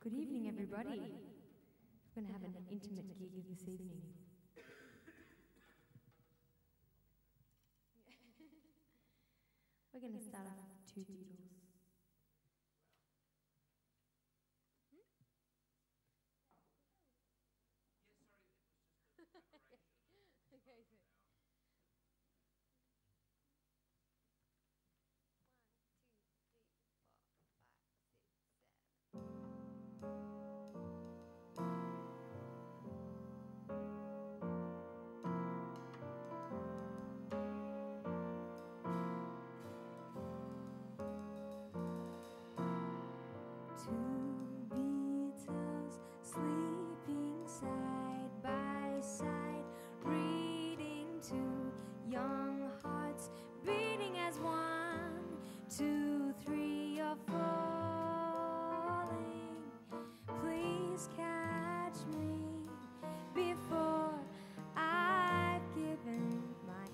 Good evening, everybody. We're going to have an intimate gig this evening. We're going to start off with two Beatles. Okay, so. Two Beatles sleeping side by side, reading two young hearts beating as one, two, three are falling. Please catch me before I've given my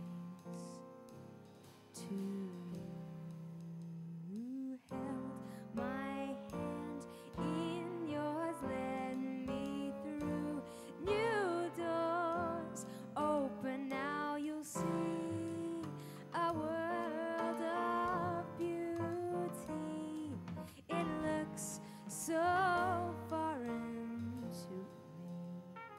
wings to you. Held my hand in yours, led me through new doors. Open now, you'll see a world of beauty. It looks so foreign to me.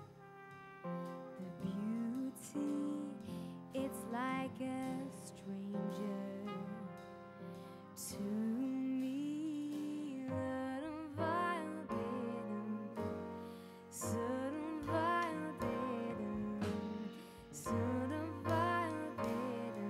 The beauty, it's like a stranger to me. Little violin, sudden violin, sudden violin.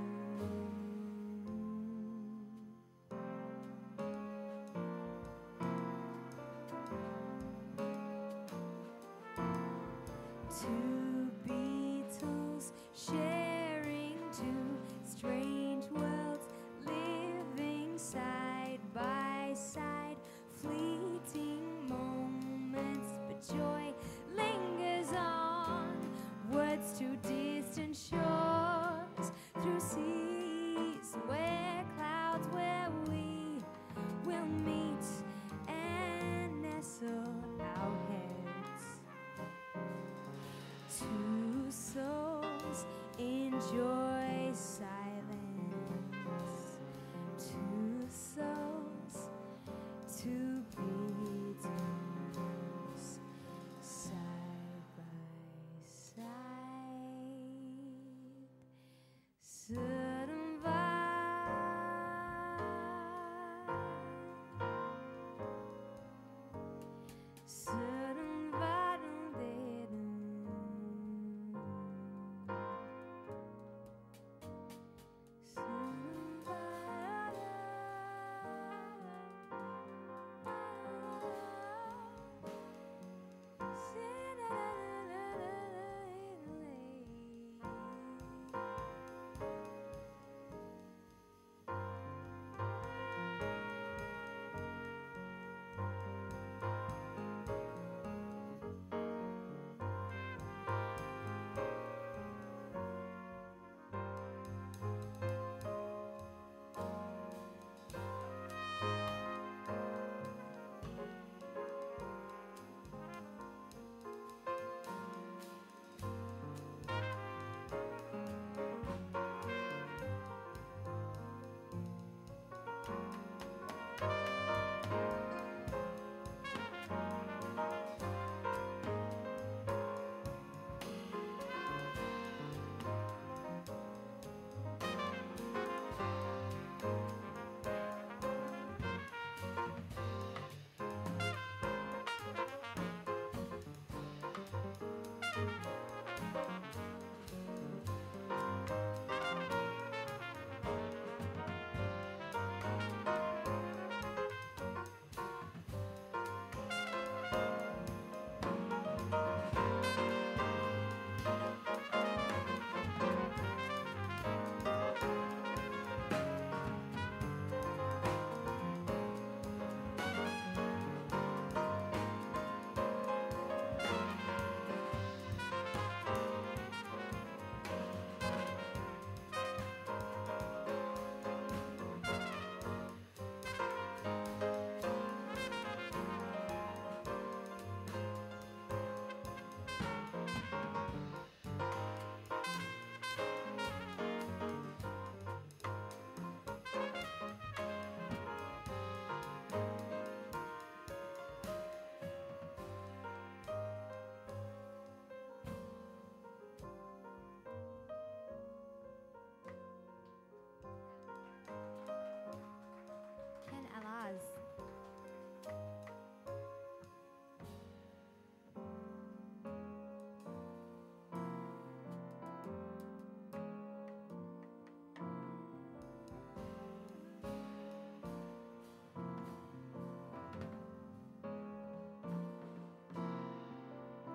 Two Beatles sharing two strange worlds, living side by side, fleeting moments, but joy lingers on. Words to distant shores, through seas where clouds, where we will meet and nestle our heads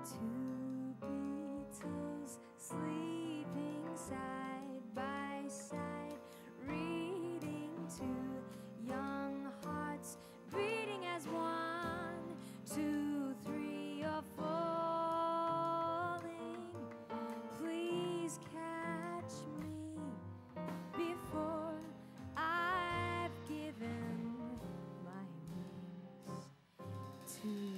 Two Beatles sleeping side by side, reading to young hearts beating as one, two, three, or falling. Please catch me before I've given my wings to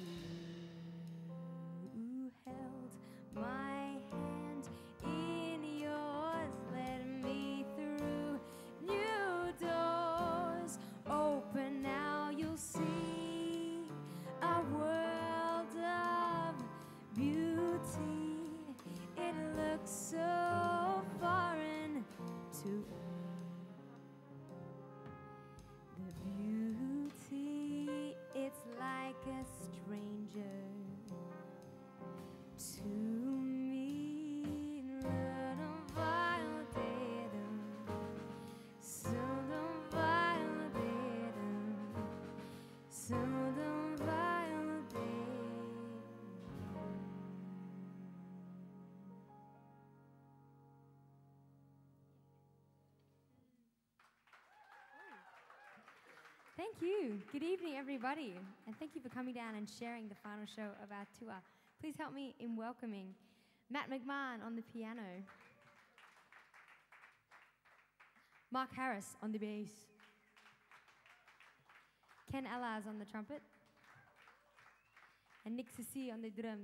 held my hand in yours, led me through new doors. Open now, you'll see a world of beauty. It looks so foreign to me. The beauty, it's like a stranger to me. Little violet, seldom violet, seldom violet. Thank you. Good evening, everybody, and thank you for coming down and sharing the final show of our tour. Please help me in welcoming Matt McMahon on the piano, Mark Harris on the bass, Ken Allaz on the trumpet, and Nick Sissi on the drums.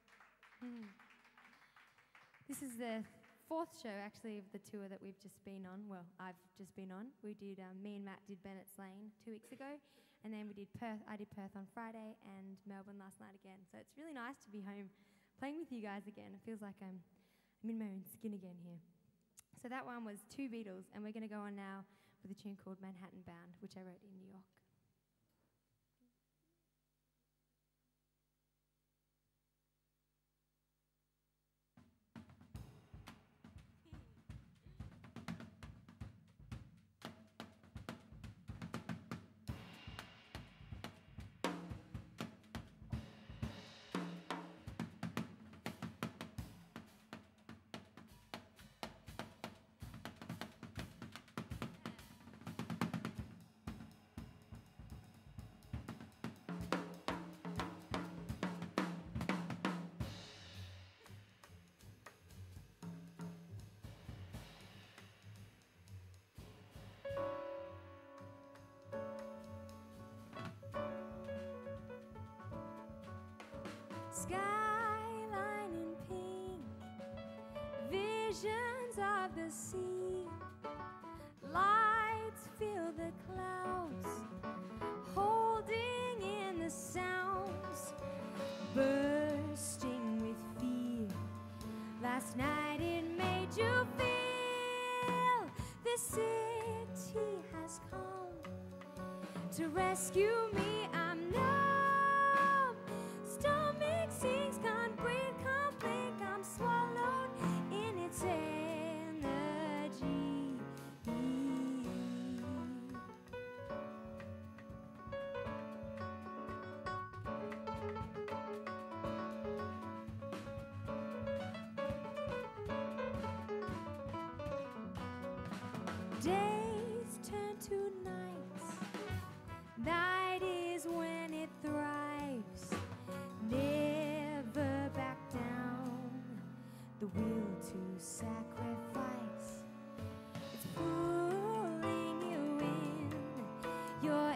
This is the fourth show, actually, of the tour that we've just been on. Well, I've just been on. We did, me and Matt did Bennett's Lane 2 weeks ago, and then we did Perth. I did Perth on Friday and Melbourne last night again. So it's really nice to be home playing with you guys again. It feels like I'm in my own skin again here. So that one was Two Beatles, and we're going to go on now with a tune called Manhattan Bound, which I wrote in New York. Skyline in pink, visions of the sea, lights fill the clouds, holding in the sounds, bursting with fear. Last night it made you feel the city has come to rescue me. I'm numb, stomach sinks, can't breathe, can't blink. I'm swallowed in its energy. Days turn to nights. Night is when it thrives. Never back down. The will to sacrifice. It's pulling you in. You're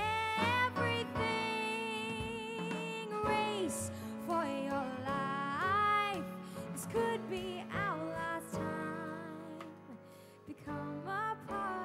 everything. Race for your life. This could be our last time. Become a part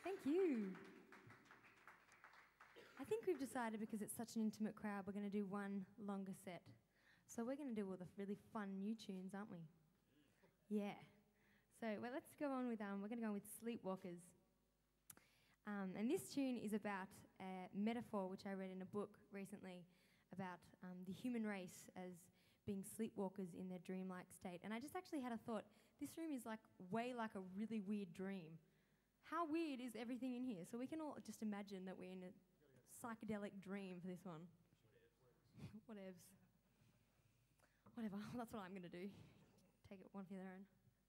Thank you. I think we've decided because it's such an intimate crowd, we're going to do one longer set. So we're going to do all the really fun new tunes, aren't we? Yeah. So well, let's go on with, we're going to go on with Sleepwalkers. And this tune is about a metaphor which I read in a book recently about the human race as being sleepwalkers in their dreamlike state. And I just actually had a thought, this room is like way like a really weird dream. How weird is everything in here? So we can all just imagine that we're in a psychedelic dream for this one. Whatevs. Whatever, that's what I'm going to do. Take it one for their own.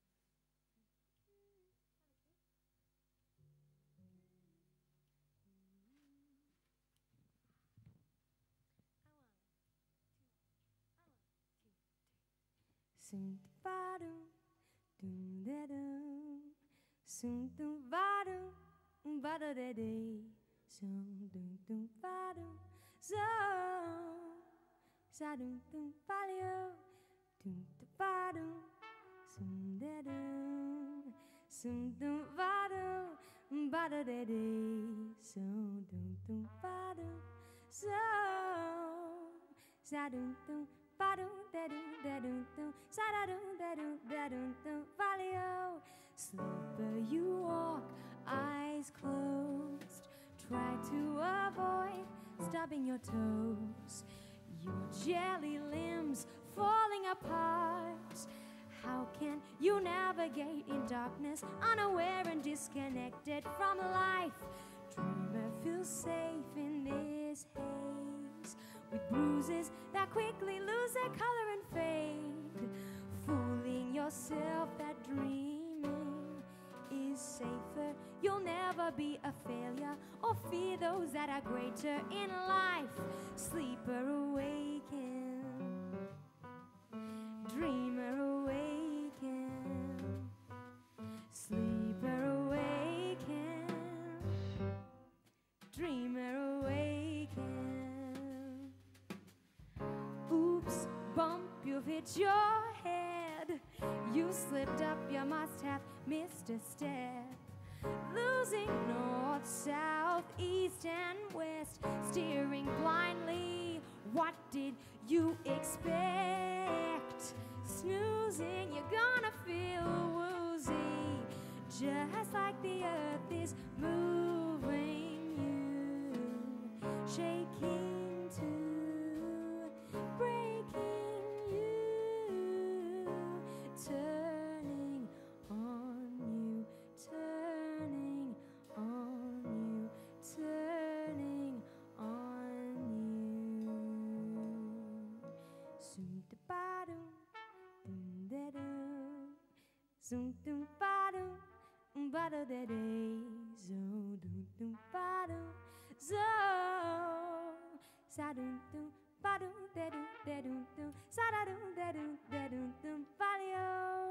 Soon ba dum da dum, soon ba dum ba da da day, soon dum ba dum, so sa dum ba lio, dum ba dum, soon da dum, soon ba dum ba da da day, soon dum ba dum, so sa dum. Sleeper, you walk, eyes closed. Try to avoid stubbing your toes. Your jelly limbs falling apart. How can you navigate in darkness, unaware and disconnected from life? Dreamer feels safe in this haze, with bruises that quickly lose their color and fade. Fooling yourself that dreaming is safer. You'll never be a failure or fear those that are greater in life. Sleeper, awaken. Dreamer, awaken. Sleeper, awaken. Dreamer, awaken. Oops, bump, you've hit your head. You slipped up, you must have missed a step. Losing north, south, east, and west. Steering blindly, what did you expect? Snoozing, you're gonna feel woozy, just like the earth is moving you, shaking to breaking you, turning on you, turning on you, turning on you. Soon to bottom, da dum, soon to bottom, bottom da day, so dum bottom, so sa dum bottom da dum sa da dum balio.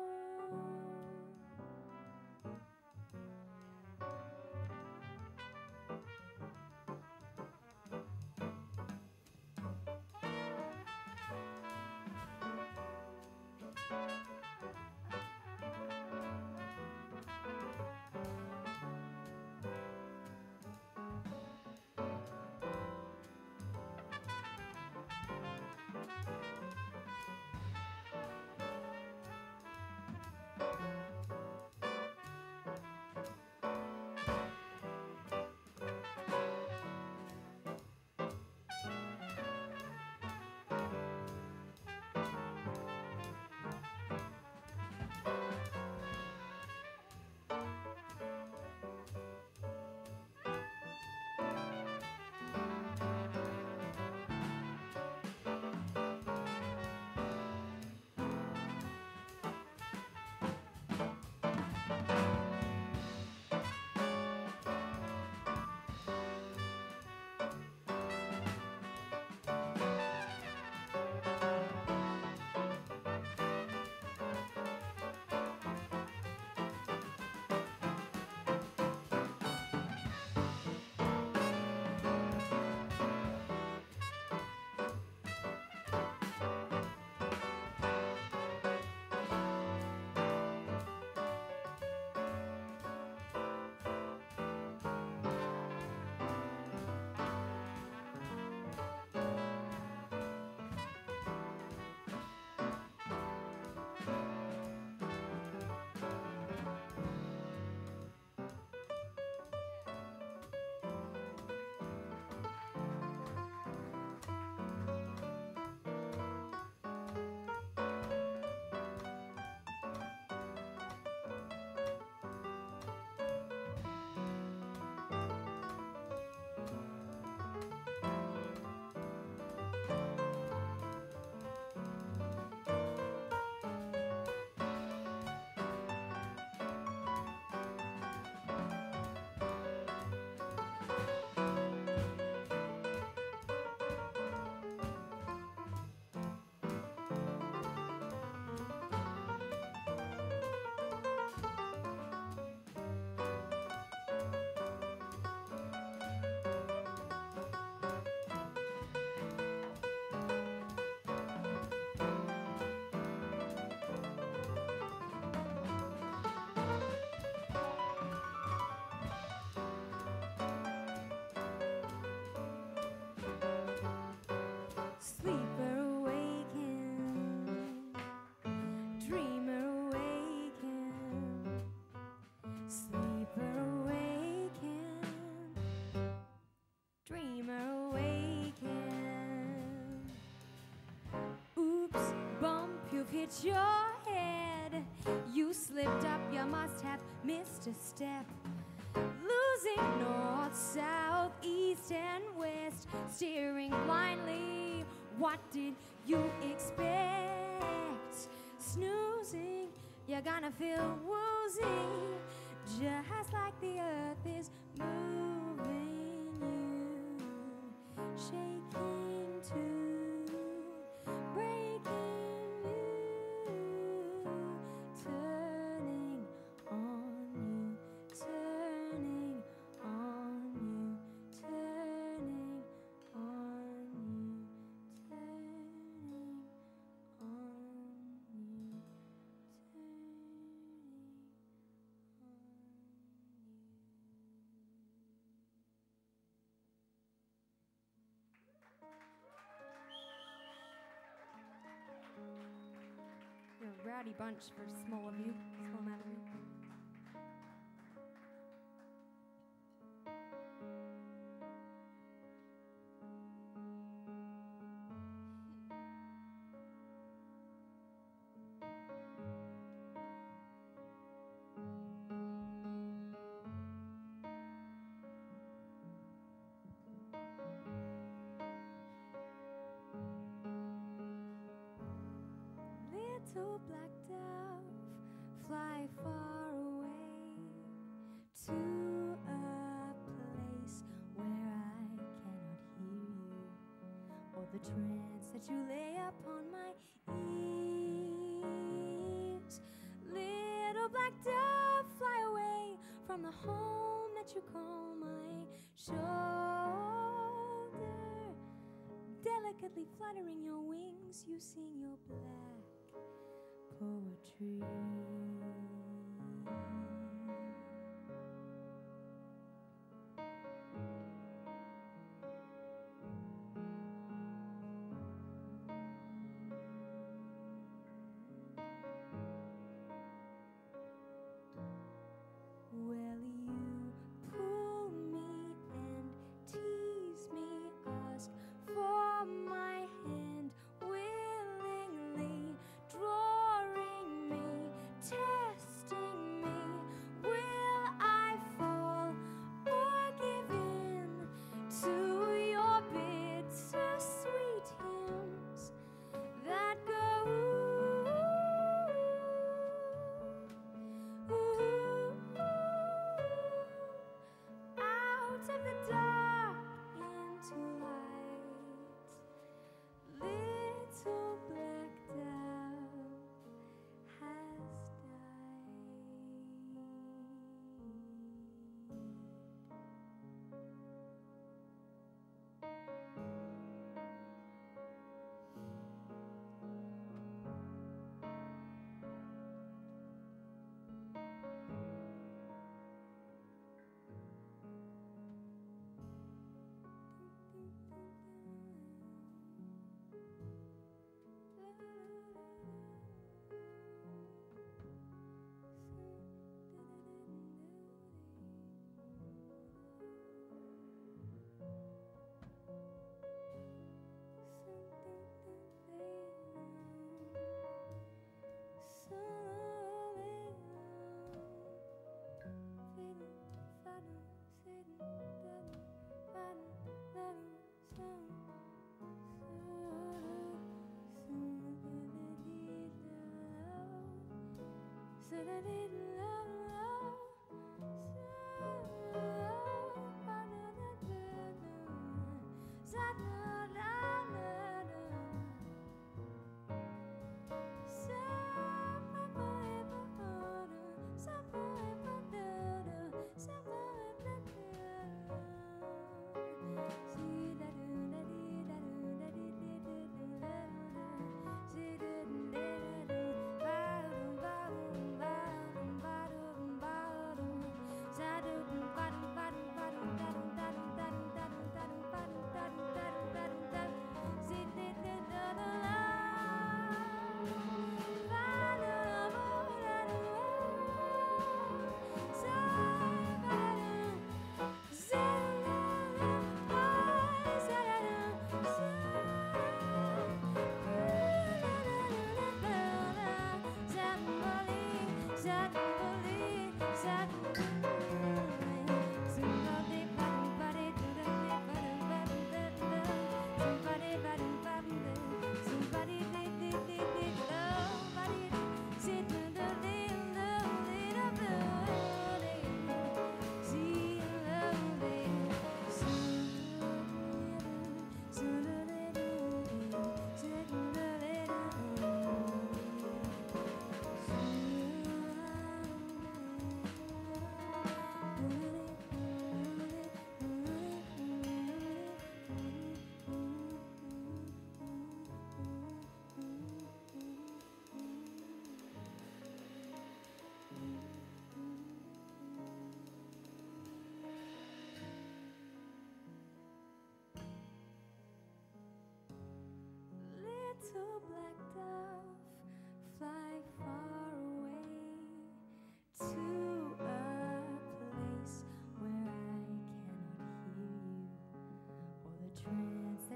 hit your head. You slipped up, you must have missed a step. Losing north, south, east, and west, steering blindly. What did you expect? Snoozing, you're gonna feel woozy, just like the earth is moving you, shaking too, breaking you, turning on you, turning on you, turning on you, turning on you, You're a rowdy bunch for a small of you, small amount of you. Little black dove, fly far away to a place where I cannot hear you, or the trance that you lay upon my ears. Little black dove, fly away from the home that you call my shoulder. Delicately fluttering your wings, you sing your black poetry. Well, you pull me and tease me, ask for my hand willingly, drawing me, testing me. Will I fall or give in to your bids, so sweet hymns that go out of the dark into light? Little black dove has died.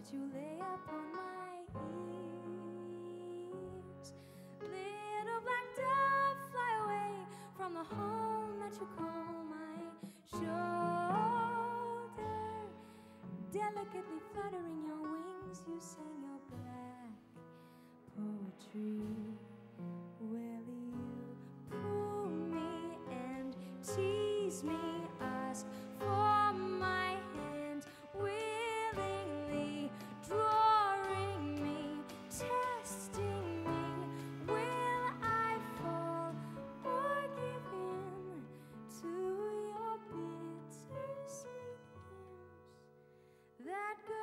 that you lay upon my ears. Little black dove, fly away from the home that you call my shoulder. Delicately fluttering your wings, you sing your black poetry. Will you pull me and tease me? Ask for my hand, willingly drawing me, testing me. Will I fall or give in to your bittersweet hymns that go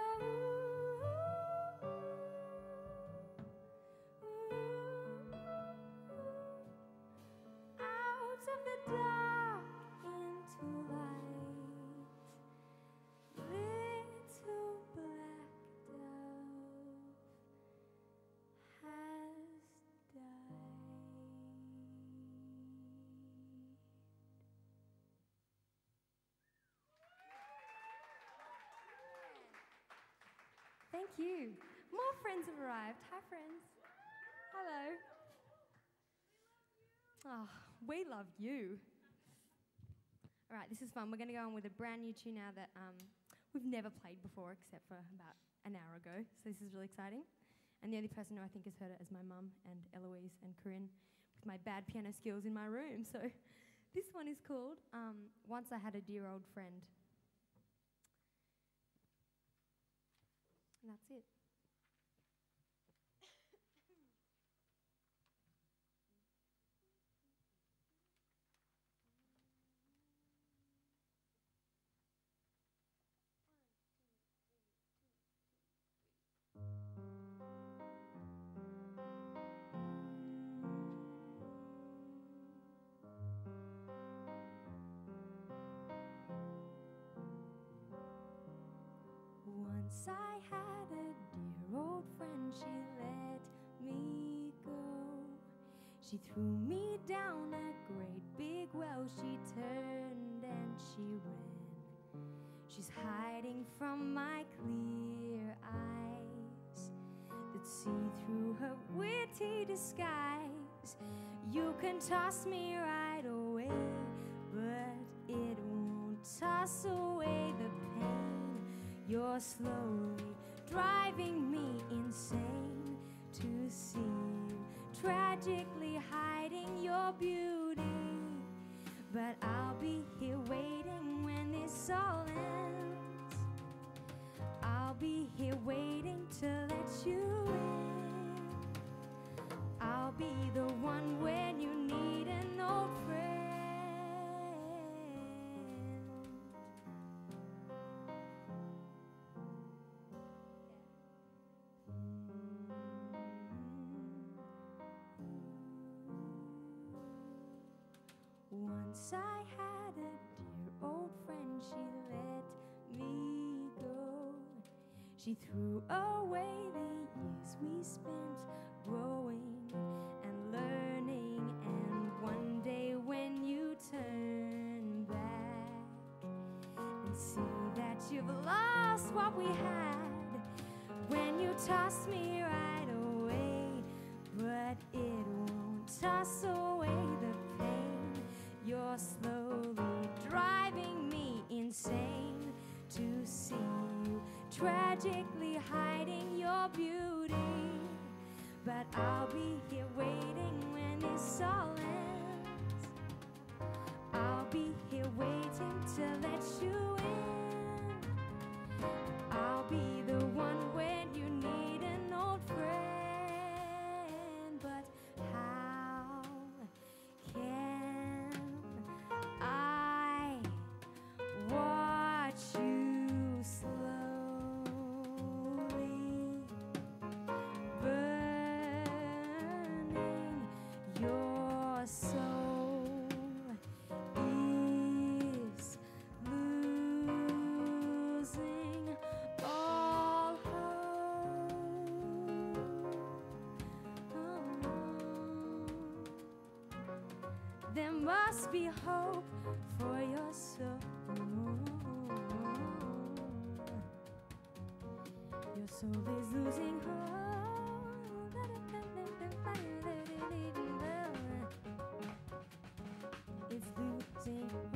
out of the dark into light? Little black dove has died. Thank you. More friends have arrived. Hi, friends. Hello. Oh, we love you. All right, this is fun. We're going to go on with a brand new tune now that we've never played before except for about an hour ago. So this is really exciting. And the only person who I think has heard it is my mum and Eloise and Corinne with my bad piano skills in my room. So this one is called Once I Had a Dear Old Friend. And that's it. Once I had a dear old friend, she let me go. She threw me down a great big well, she turned and she ran. She's hiding from my clear eyes that see through her witty disguise. You can toss me right away, but it won't toss away the pain. You're slowly driving me insane to see you tragically hiding your beauty. But I'll be here waiting when this all ends. I'll be here waiting to let you in. I'll be the one when you need an old friend. Once I had a dear old friend, she let me go. She threw away the years we spent growing and learning, and one day when you turn back and see that you've lost what we had, when you toss me right away, but it won't toss away the pain. You're slowly driving me insane to see you tragically hiding your beauty. But I'll be here waiting when this all ends. I'll be here waiting to let you in. I'll be the one when you need an old friend. But how can I watch you slowly burning? Your soul is losing all hope. There must be hope for your soul. Your soul is losing hope. It's losing hope.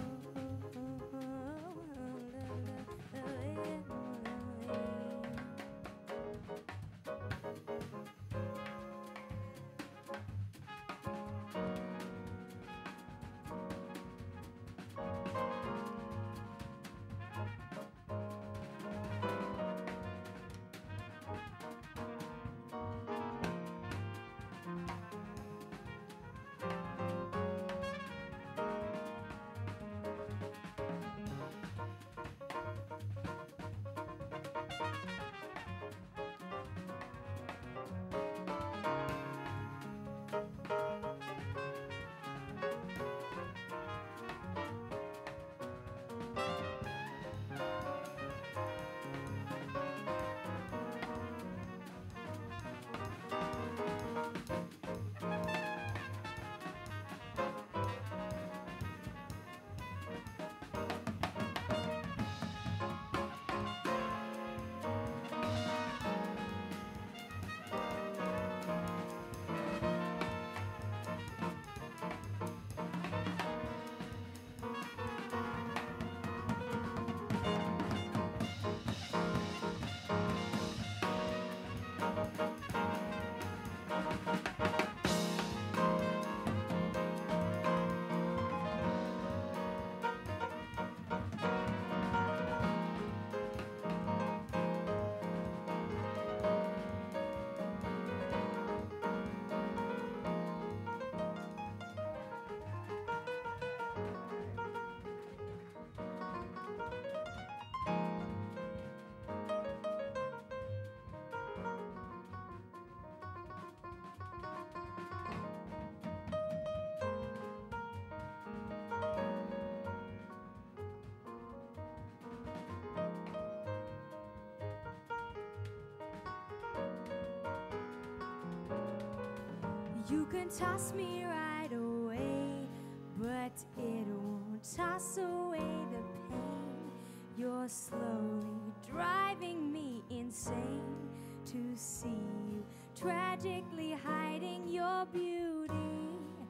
You can toss me right away, but it won't toss away the pain. You're slowly driving me insane to see you tragically hiding your beauty.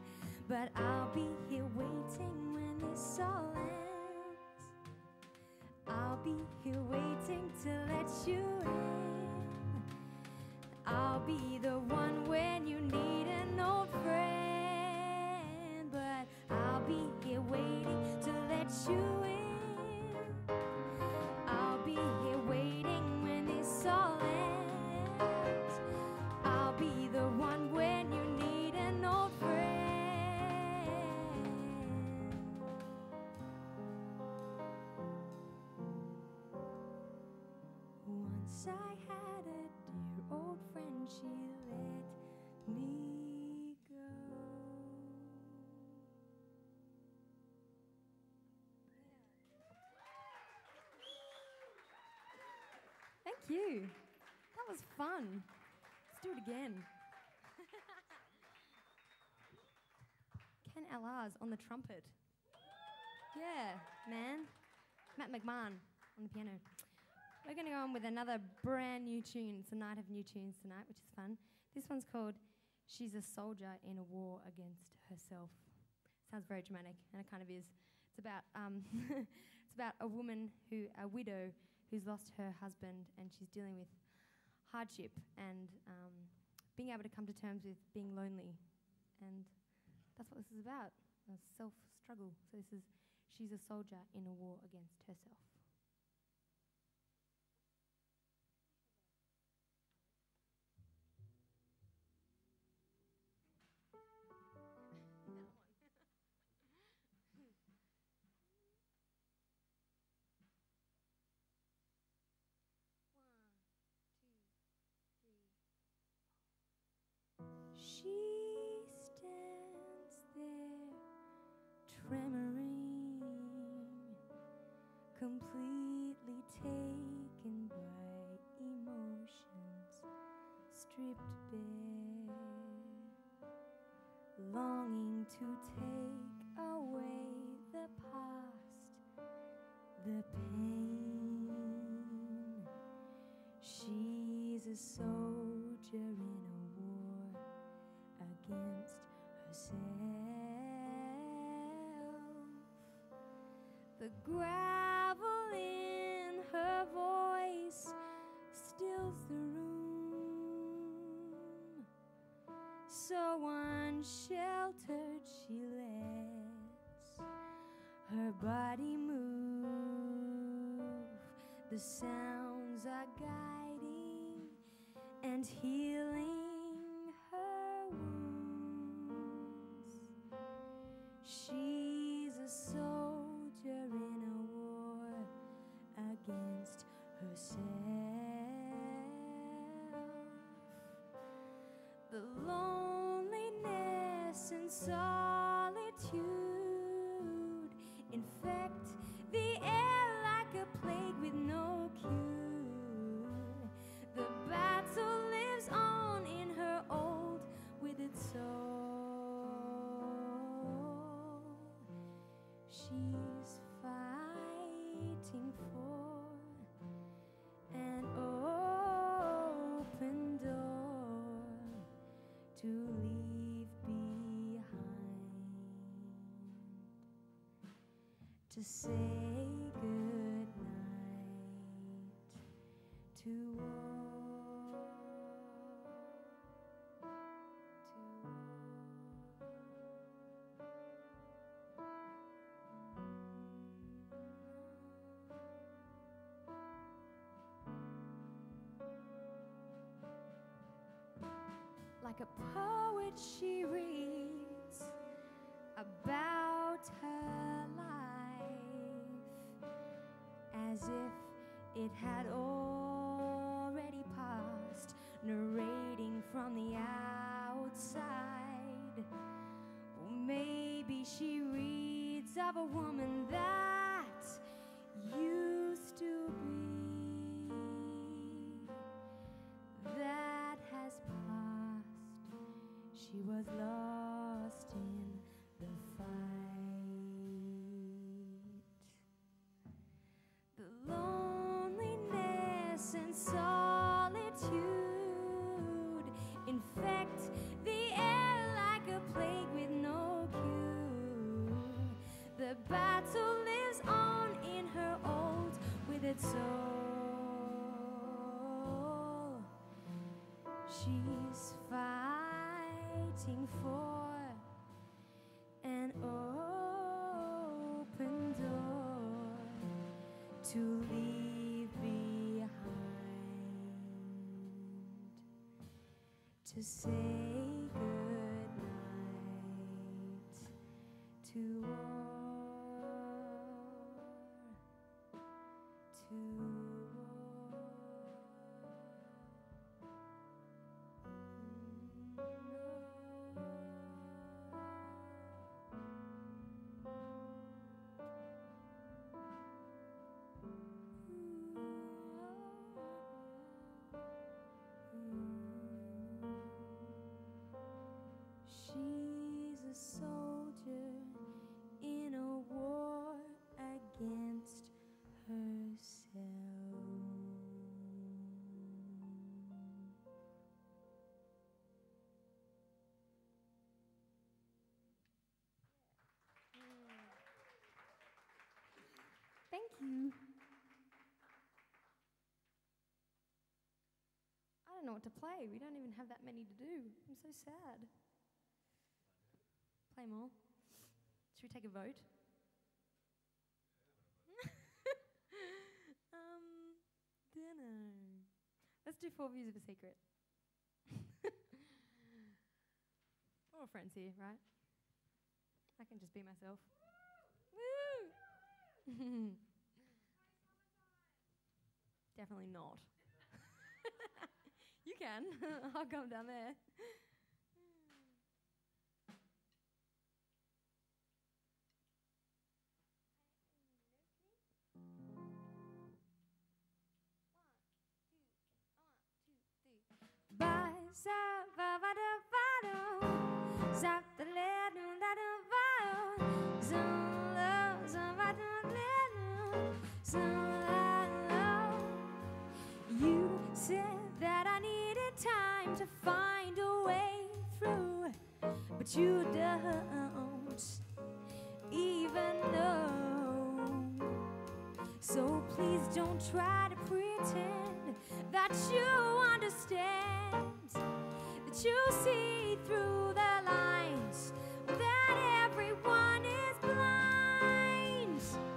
But I'll be here waiting when this all ends. I'll be here waiting to let you in. I'll be the one when you need an old friend. But I'll be here waiting to let you in. I'll be here waiting when this all ends. I'll be the one when you need an old friend. Once I had a dear old friend, she let me go. Thank you. That was fun. Let's do it again. Ken LR's on the trumpet. Yeah, man. Matt McMahon on the piano. We're going to go on with another brand new tune. It's a night of new tunes tonight, which is fun. This one's called She's a Soldier in a War Against Herself. Sounds very dramatic, and it kind of is. It's about it's about a woman a widow who's lost her husband, and she's dealing with hardship and being able to come to terms with being lonely. And that's what this is about, a self-struggle. So this is She's a Soldier in a War Against Herself. She stands there, tremoring, completely taken by emotions, stripped bare, longing to take away the past, the pain. She She's a soldier in a war against herself. The gravel in her voice stills the room. So unsheltered she lets her body move. The sounds are guiding and healing her wounds. She's a soldier in a war against herself. The loneliness and solitude infect the air like a plague with no cure. The battle lives on in her old withered soul. She's fighting for an open door to leave behind, to say good night to war, like a poet she reads about her life as if it had already passed, narrating from the outside. Or maybe she reads of a woman that used to be, that has passed. She was lost in the fight. The loneliness and solitude infect the air like a plague with no cure. The battle lives on in her old withered soul. She's fighting for an open door to leave behind, to say good night to war, to she's a soldier in a war against herself. Thank you. I don't know what to play. We don't even have that many to do. I'm so sad. Play more. Should we take a vote? Dunno. Let's do 4 Views of a Secret. We're all friends here, right? I can just be myself. Woo! Definitely not. You can. I'll come down there. You said that I trying to find a way through, but you don't even know. So please don't try to pretend that you understand, that you see through the lines, that everyone is blind.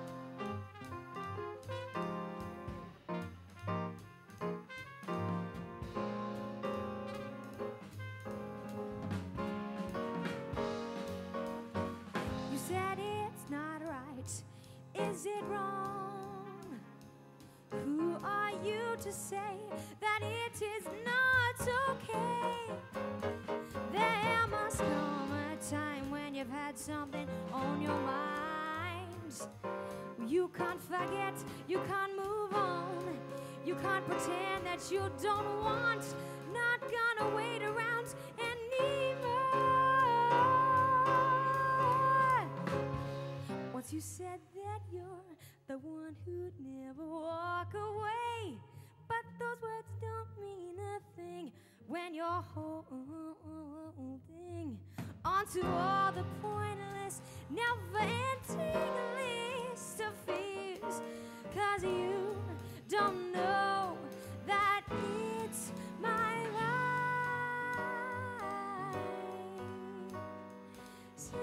You said it's not right. Is it wrong? Who are you to say that it is not okay? There must come a time when you've had something on your mind. You can't forget, you can't move on, you can't pretend that you don't want, not gonna wait around anymore. Once you said that you're the one who'd never walk away, but those words don't mean a thing when you're holding onto all the pointless, never-ending list of fears, 'cause you don't know that it's my life. So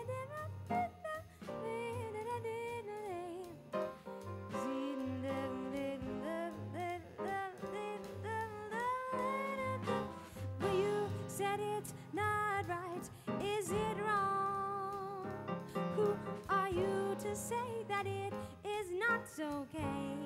But you said it's not right. Is it wrong? Who are you to say that it is not okay?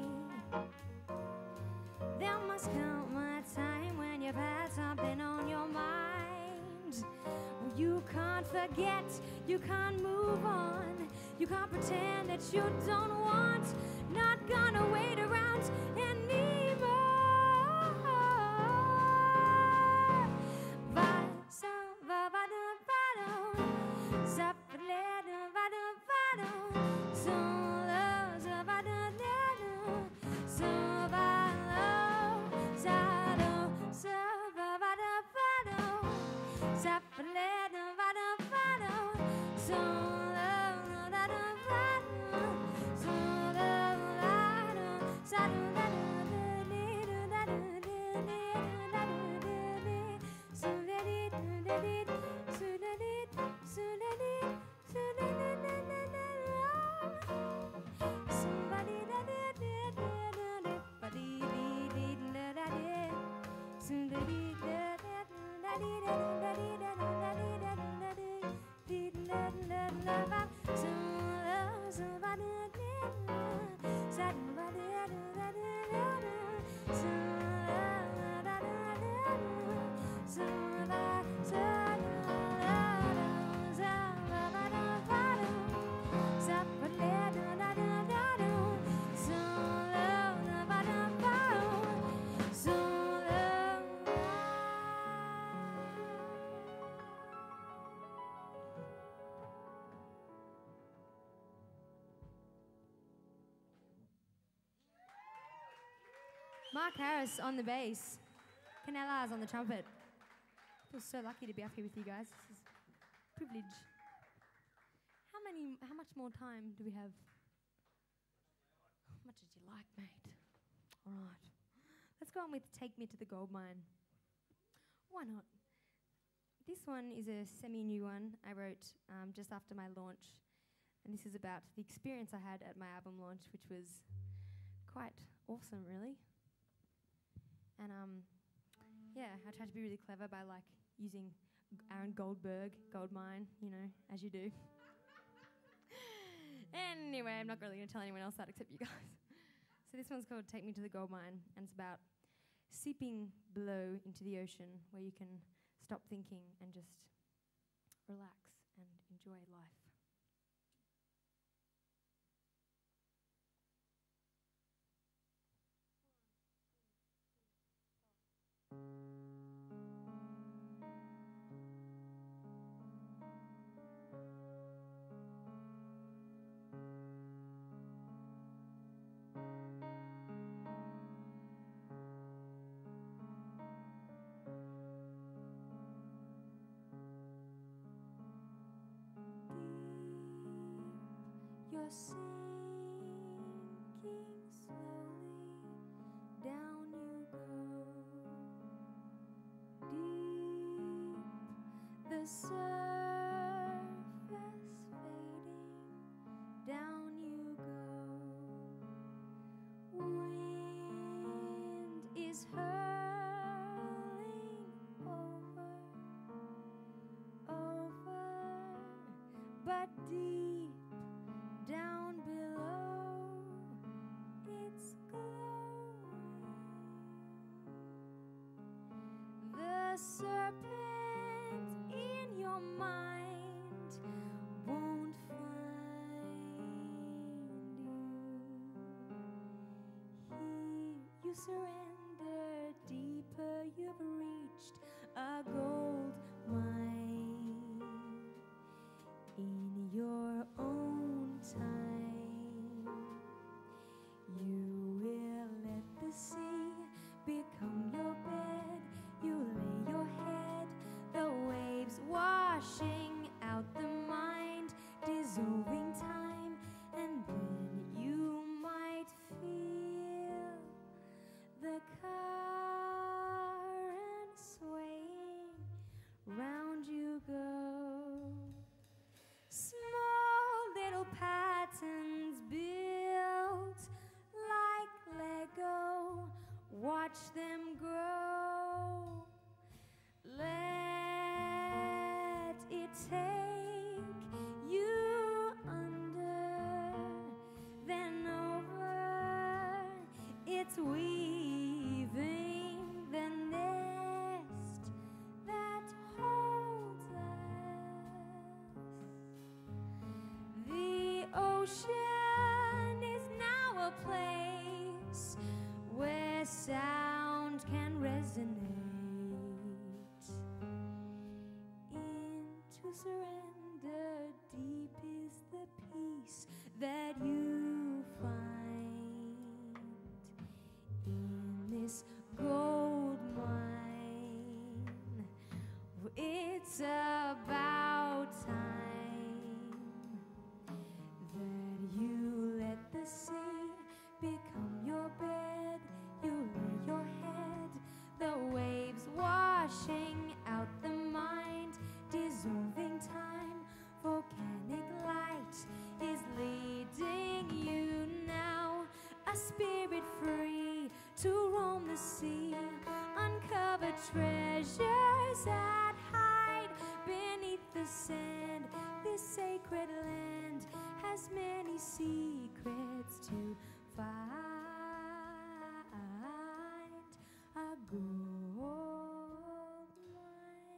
There must come a time when you've had something on your mind. You can't forget, you can't move on. You can't pretend that you don't want. Not gonna wait around anymore. Mark Harris on the bass. Canelas on the trumpet. I feel so lucky to be up here with you guys. This is a privilege. How much more time do we have? How much did you like, mate? All right. Let's go on with Take Me to the Gold Mine. Why not? This one is a semi-new one I wrote just after my launch. And this is about the experience I had at my album launch, which was quite awesome, really. And yeah, I tried to be really clever by like using Aaron Goldberg, Gold Mine, you know, as you do. Anyway, I'm not really going to tell anyone else that except you guys. So this one's called Take Me to the Gold Mine, and it's about seeping below into the ocean where you can stop thinking and just relax and enjoy life. You're sinking slowly, down you go, deep, the surface fading, down you go, wind is hurling over, but deep down below, it's glowing. The serpent in your mind won't find you. Here you surrender, deeper you've reached a gold mine in your own time. You will let the sea become your bed. You lay your head, the waves washing out the mind, dissolving time, and then you might feel the current swaying. Round you go. watch them grow. Let it take you under, then over. It's weaving the nest that holds us. The ocean is now a place where sound can resonate. Into surrender, deep is the peace that you find in this gold mine. It's about time that you let the sea become your bed. You lay your head, the waves washing out the mind, dissolving time. Volcanic light is leading you now, a spirit free to roam the sea, uncover treasures that hide beneath the sand. This sacred land has many secrets to find. A gold mine.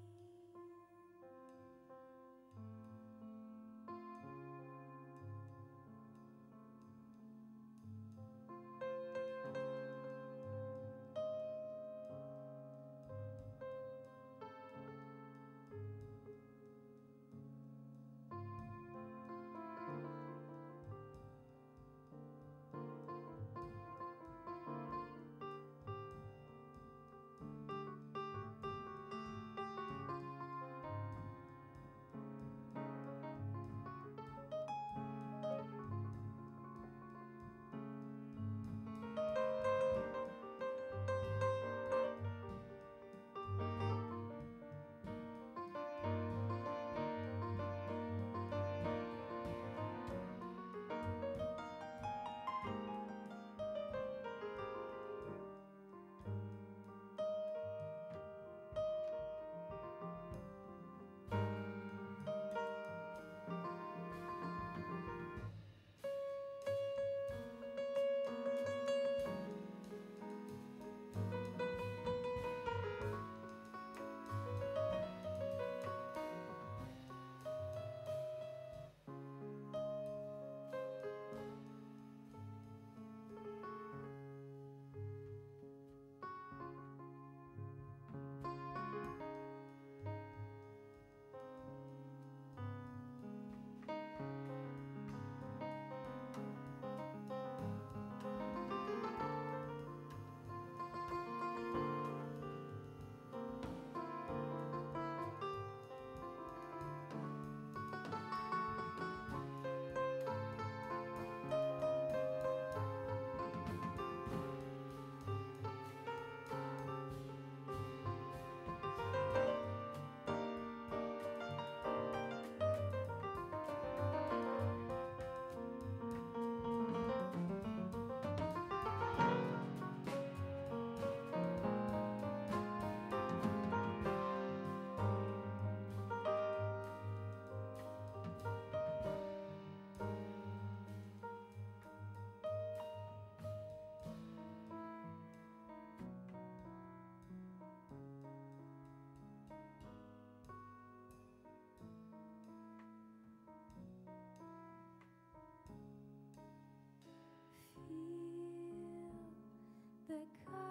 The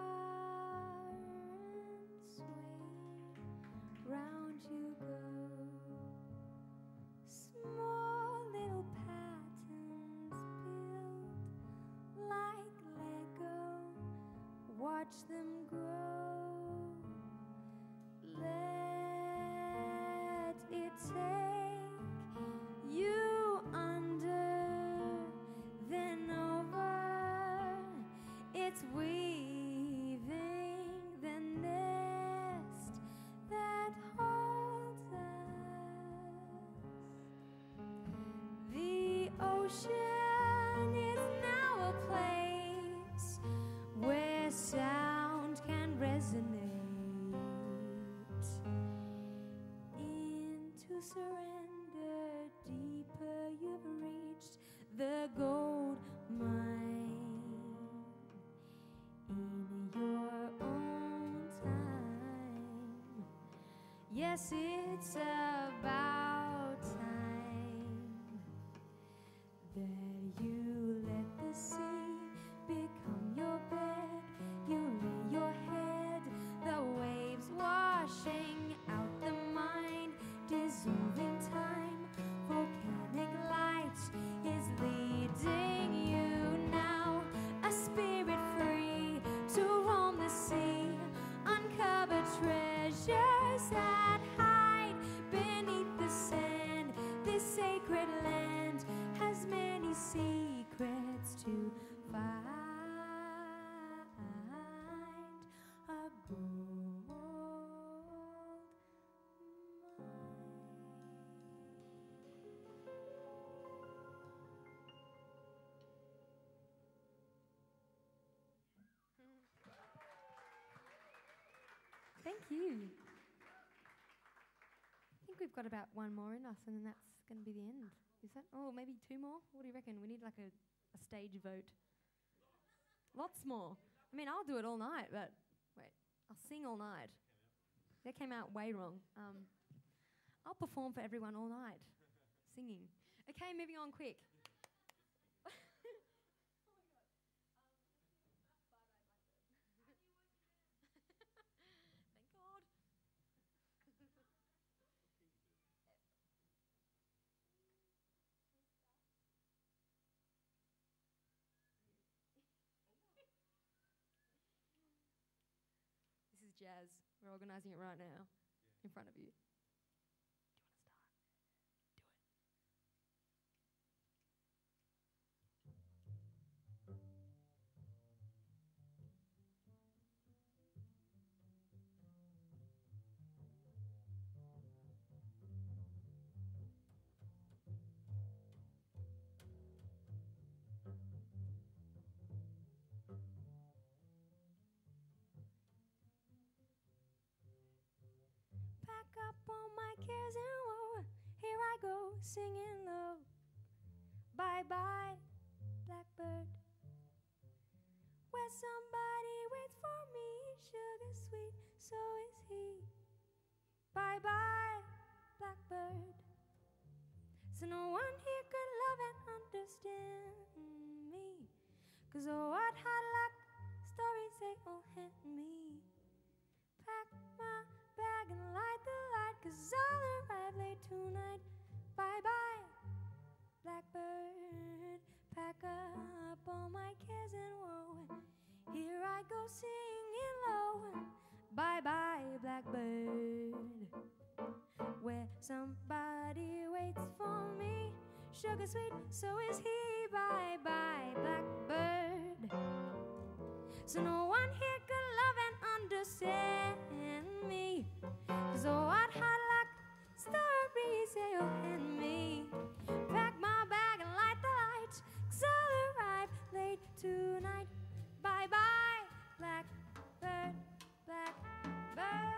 currents sway, round you go. Small little patterns build like Lego. Watch them grow. Let it take you under, then over. It's weaving the nest that holds us. The ocean is now a place where sound Yes, it's about time that you let the sea become your bed. You lay your head, the waves washing out the mind, dissolving time. Volcanic light is leading you now, a spirit free to roam the sea, uncover treasures that hide beneath the sand. This sacred land has many secrets to find. A gold mine. Thank you. I think we've got about one more in us, and then that's going to be the end. Is that? Oh, maybe two more? What do you reckon? We need like a stage vote. Lots more. I mean, I'll do it all night, but wait, I'll sing all night. That came out way wrong. I'll perform for everyone all night, singing. Okay, moving on quick. Thank God. This is jazz. We're organising it right now in front of you. Pack up all my cares and woe. Here I go, singing low. Bye bye, blackbird. Where somebody waits for me, sugar sweet, so is he. Bye bye, blackbird. So no one here could love and understand me. 'Cause oh, what hard luck stories they all hand me. Pack my bag and light the light, 'cause I'll arrive late tonight. Bye bye, blackbird. Pack up all my cares and woe. Here I go singing low. Bye bye, blackbird. Where somebody waits for me, sugar sweet, so is he. Bye bye, blackbird. So no one here could love and understand me. 'Cause oh, what hard luck stories they'll hand me. Pack my bag and light the light, 'cause I'll arrive late tonight. Bye bye, blackbird, blackbird.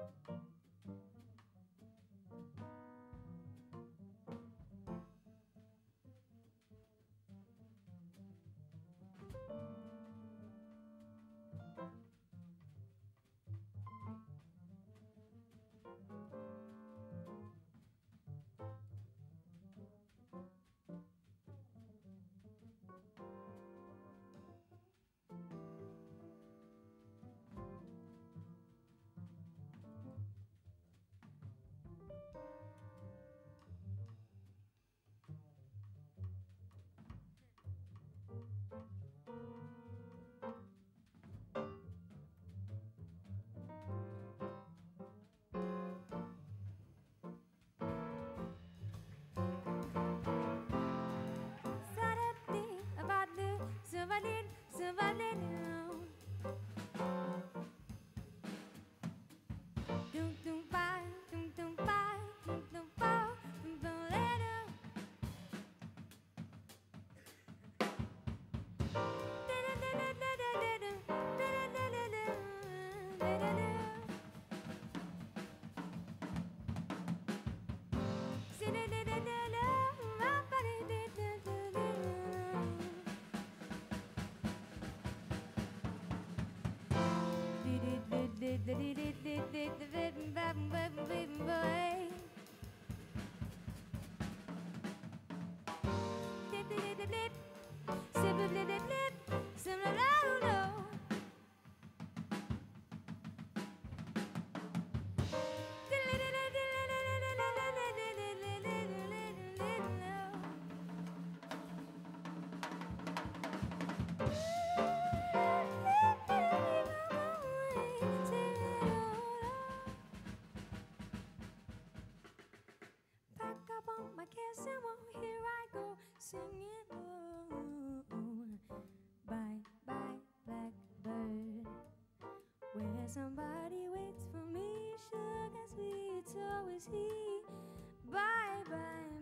Somebody waits for me, sugar sweet, so is he. Bye bye,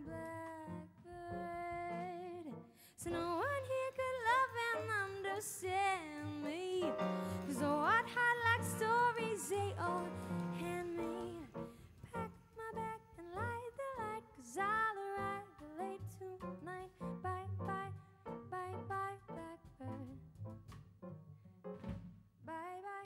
blackbird. So no one here could love and understand me. 'Cause oh, what hot like stories they all hand me. Pack my bag and light the light, 'cause I'll arrive late tonight. Bye bye, bye bye, blackbird. Bye bye.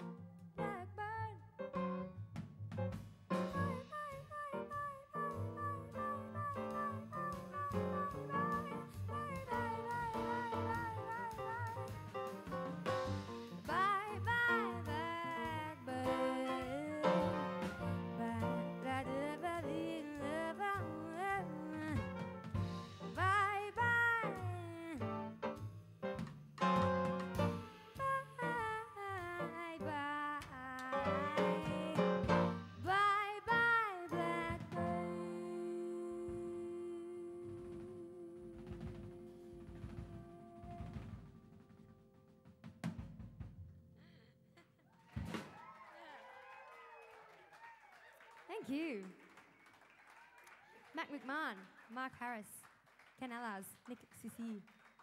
Thank you. Mac McMahon, Mark Harris, Ken Allers, Nick Sissi.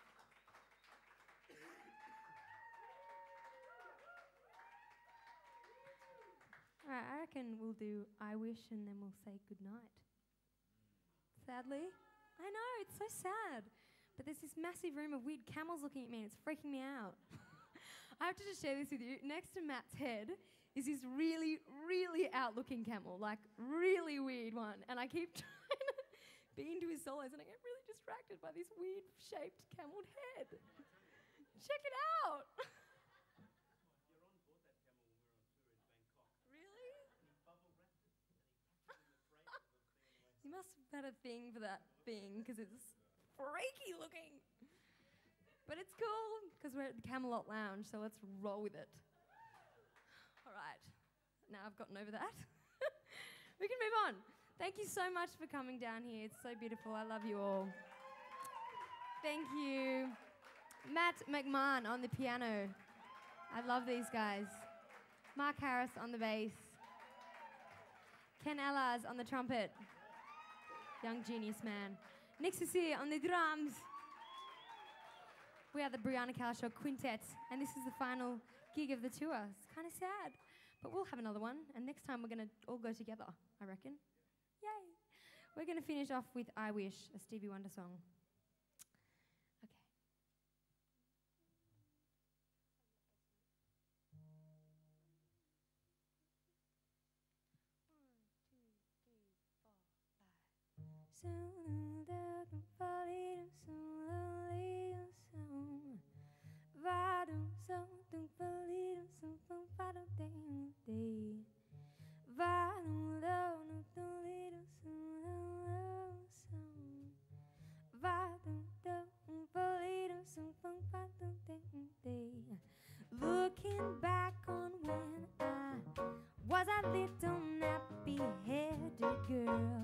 All right, I reckon we'll do I Wish and then we'll say goodnight. Sadly. I know, it's so sad. But there's this massive room of weird camels looking at me and it's freaking me out. I have to just share this with you. Next to Matt's head is this really, really out-looking camel, like really weird one. And I keep trying to be into his solos and I get really distracted by this weird-shaped camel head. Check it out. Yaron bought that camel when we were on tour in Bangkok. Really? And he bubble wrapped it and he kept it in the freight of the thing on the way. You must have had a thing for that thing because it's freaky looking. But it's cool because we're at the Camelot Lounge, so let's roll with it. All right, now I've gotten over that. We can move on. Thank you so much for coming down here. It's so beautiful. I love you all. Thank you. Matt McMahon on the piano. I love these guys. Mark Harris on the bass. Ken Allers on the trumpet. Young genius man. Nick Sissi on the drums. We are the Briana Cowlishaw Quintet, and this is the final gig of the tour. It's kind of sad. But we'll have another one, and next time we're going to all go together, I reckon. Yay! We're going to finish off with I Wish, a Stevie Wonder song. Okay. Looking back on when I was a little nappy-headed girl,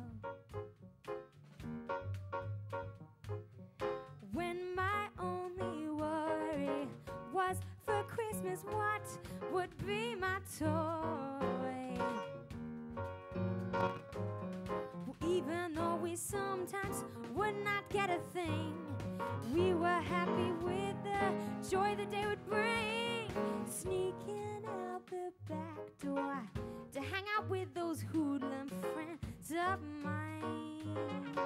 when my only worry was for Christmas what would be my toy. Even though we sometimes would not get a thing, we were happy with the joy the day would bring. Sneaking out the back door to hang out with those hoodlum friends of mine.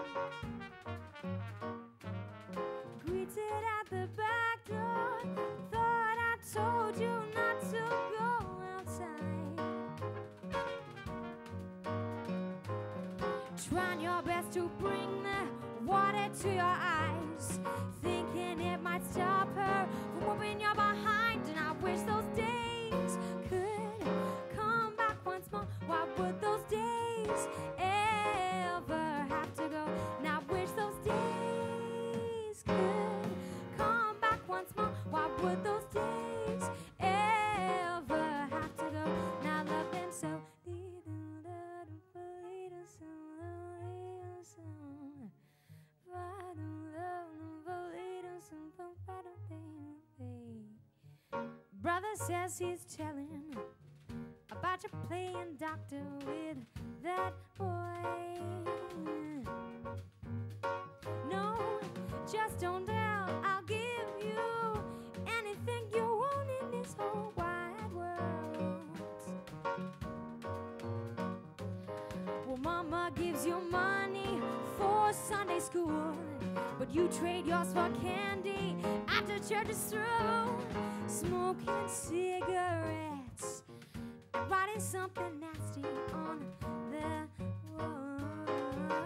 Greeted at the back door, thought I told you not to go outside. Trying your best to bring the water to your eyes, thinking it might stop her from whooping your behind. And I wish those days could come back once more. Why would those days ever have to go? And I wish those days could come back once more. Why would those days ever have to go? And I love them so. Brother says he's telling about you playing doctor with that boy. No, just don't tell. I'll give you anything you want in this whole wide world. Well, mama gives you money for Sunday school, but you trade yours for candy after church is through. Smoking cigarettes, writing something nasty on the wall.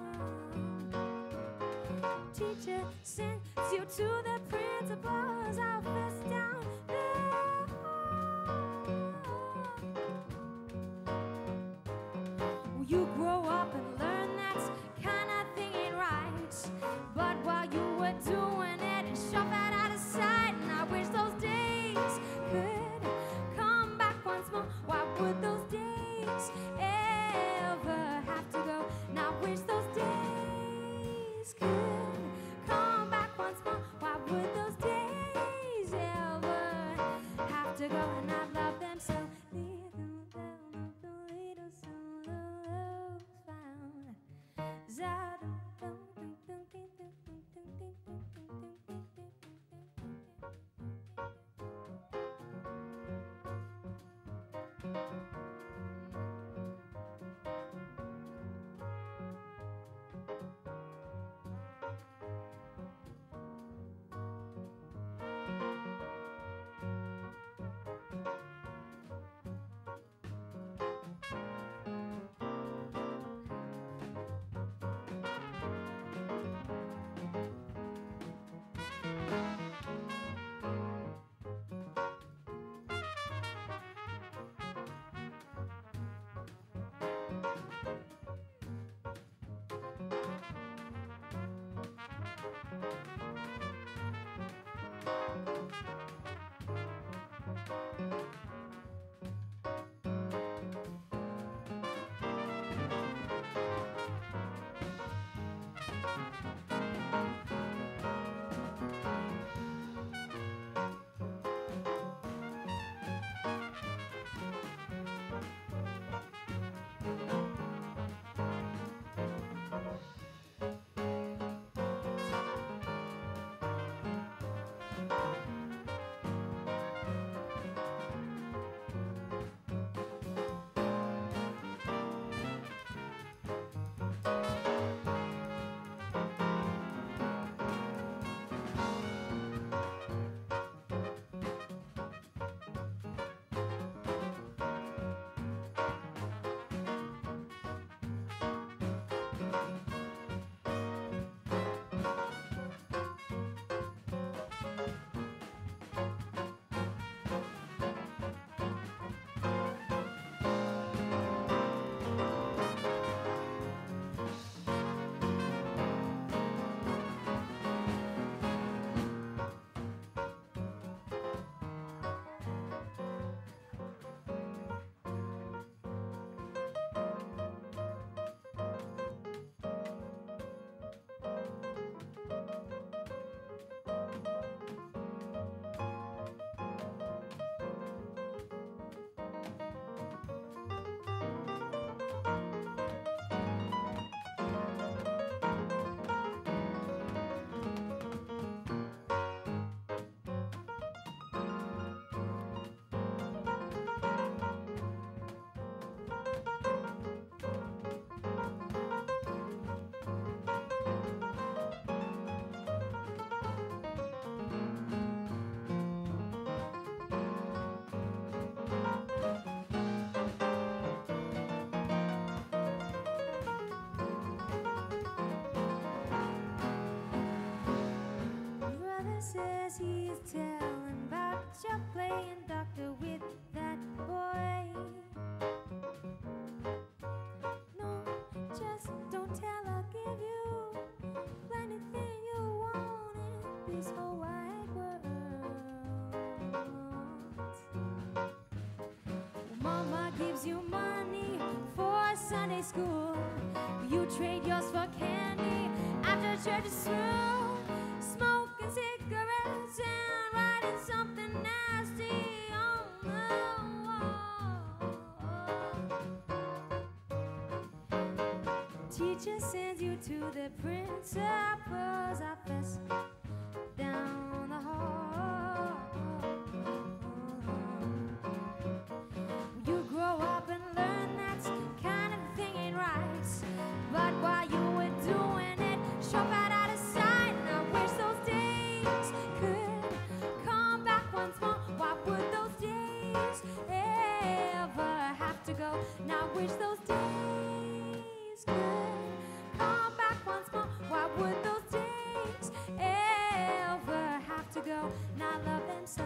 Teacher sends you to the principal's office down the hall. Well, you grow up and learn that kind of thing ain't right. But while you were doing it, and shove that out of sight. And I wish those days could come back once more. Why would those days ever have to go? And I wish those days could come back once more. Why would those days ever have to go? And I love them so. as he's telling about you playing doctor with that boy. No, just don't tell, I'll give you anything you want in this whole wide world. Mama gives you money for Sunday school. You trade yours for candy after church is through. Smoking cigarettes and writing something nasty on the wall. Teacher sends you to the principal's office down the hall. You grow up and learn that kind of thing ain't right. But while you were doing it, shove right out of sight. And I wish those days could come back once more. Why would those days ever have to go? And I wish those days could come back once more. Why would those days ever have to go? And I love them so.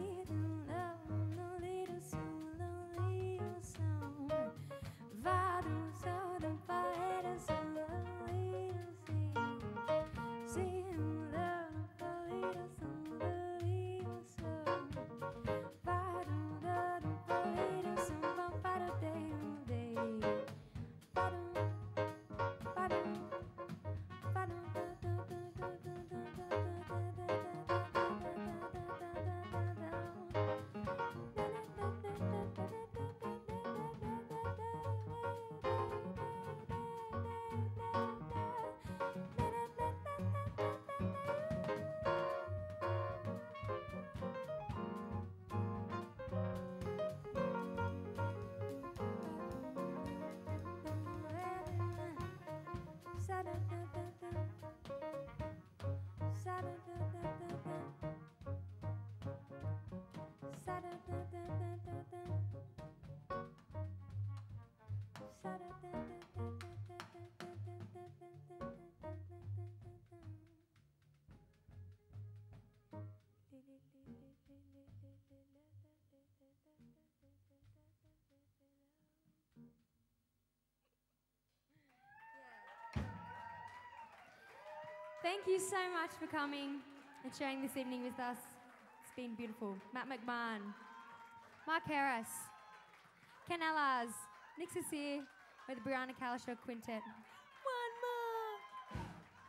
Thank you so much for coming and sharing this evening with us. It's been beautiful. Matt McMahon, Mark Harris, Ken Ellers, Nick Cecile with the Briana Cowlishaw Quintet. One more.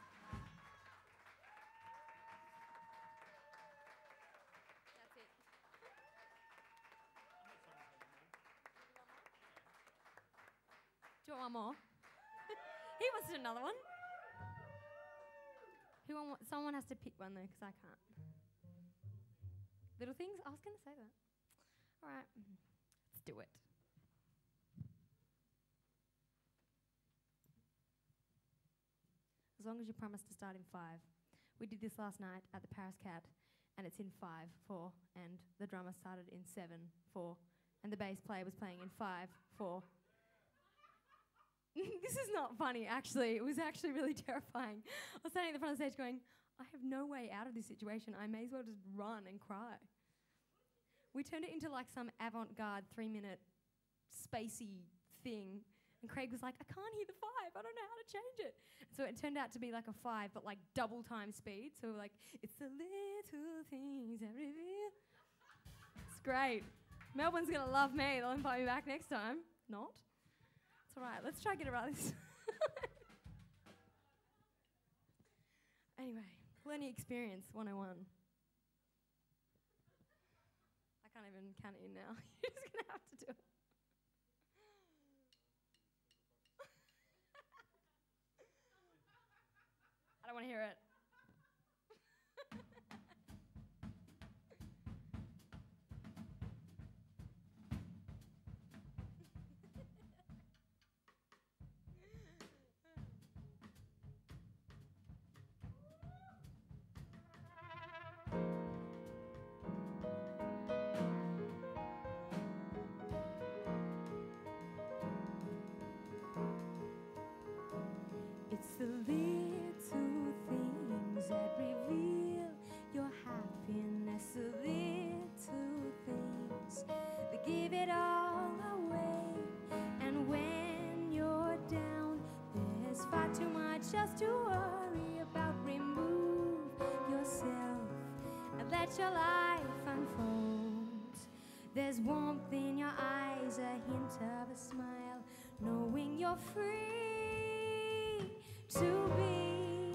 That's it. Do you want one more? He wants to do another one. Someone has to pick one though, because I can't. Little Things? I was going to say that. All right, let's do it. As long as you promise to start in 5. We did this last night at the Paris Cat, and it's in 5/4, and the drummer started in 7/4, and the bass player was playing in 5/4. This is not funny, actually. It was actually really terrifying. I was standing at the front of the stage going, I have no way out of this situation. I may as well just run and cry. We turned it into like some avant-garde 3-minute spacey thing. And Craig was like, I can't hear the 5. I don't know how to change it. So it turned out to be like a 5, but like double time speed. So we're like, it's the little things that reveal. It's great. Melbourne's going to love me. They'll invite me back next time. Not. It's all right. Let's try to get it right this Anyway, learning experience 101. I can't even count it in now. You're just going to have to do it. I don't want to hear it. It's the little things worry about, remove yourself and let your life unfold. There's warmth in your eyes, a hint of a smile, knowing you're free to be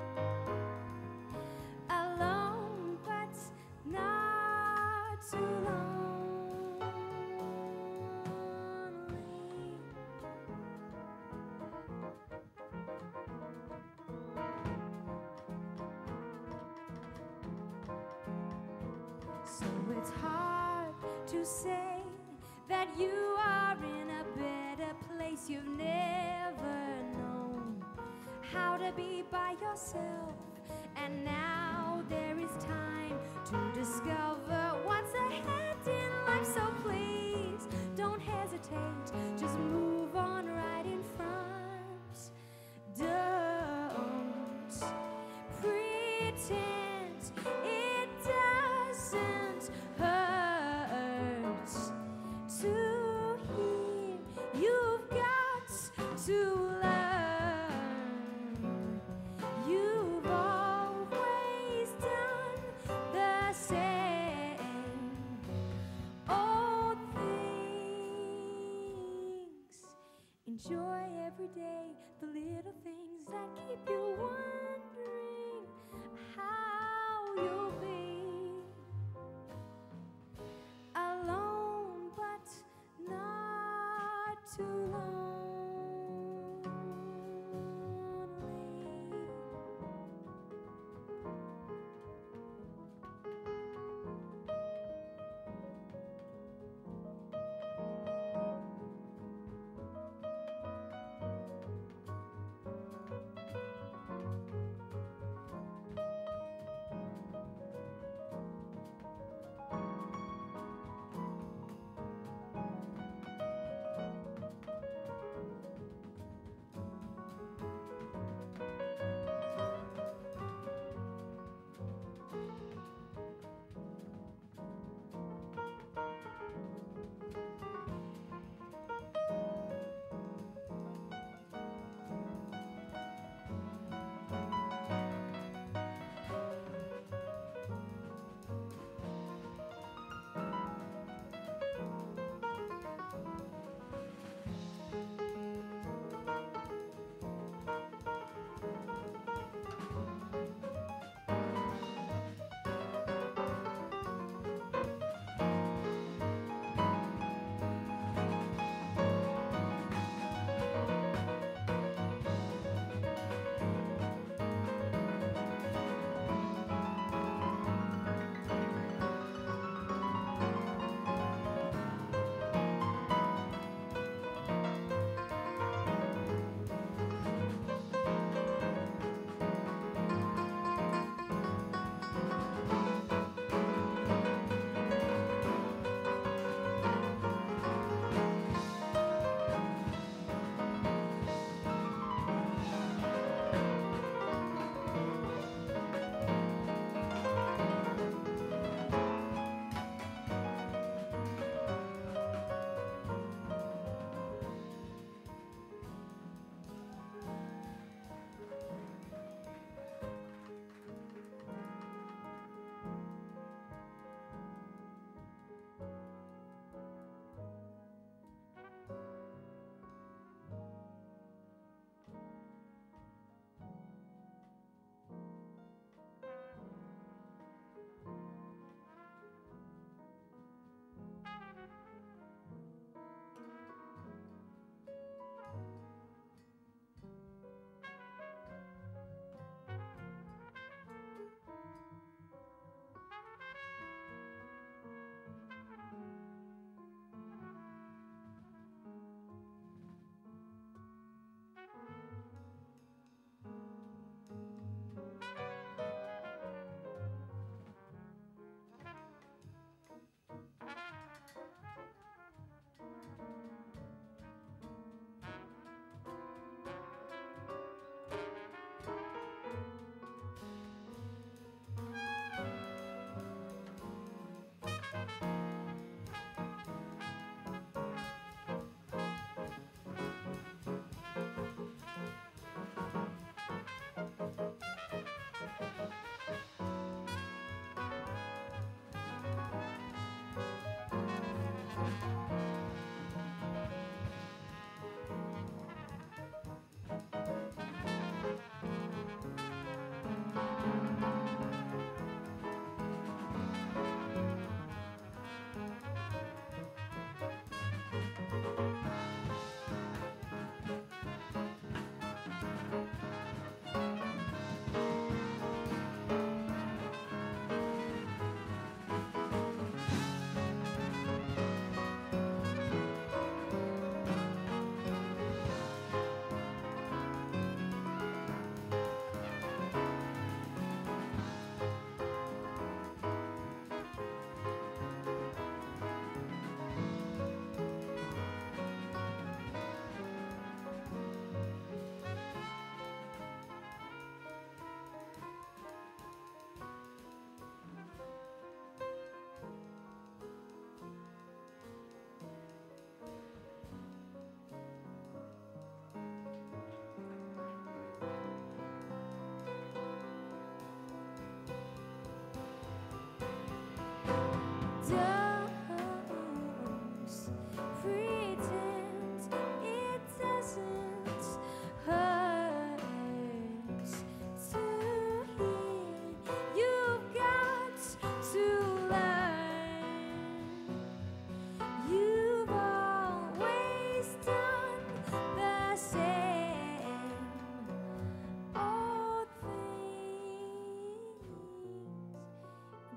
alone, but not too lonely. So it's hard to say that you are in a better place. You've never known how to be by yourself, and now there is time to discover what's ahead in life. So please don't hesitate, just move on right in front. Don't pretend it doesn't hurt to hear. You've got to learn. You've always done the same old things. Enjoy every day the little things that keep you wondering how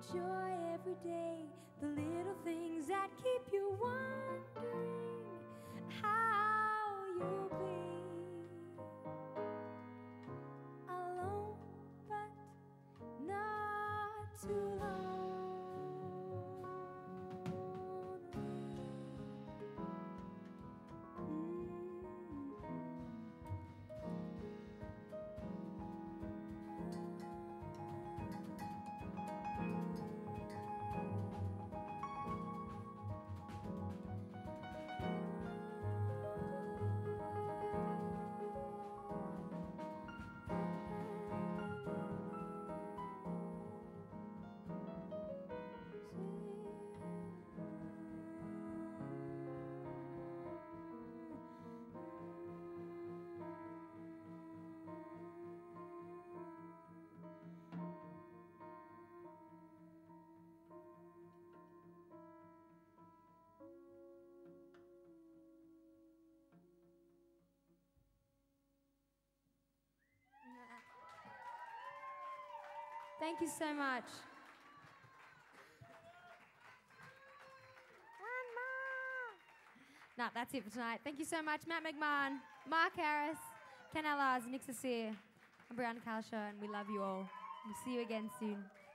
joy every day, the little things that keep you wondering how you'll be alone, but not too lonely. Thank you so much. No, that's it for tonight. Thank you so much, Matt McMahon, Mark Harris, Ken Allars, Nick Cecile, and Briana Cowlishaw, and we love you all. We'll see you again soon.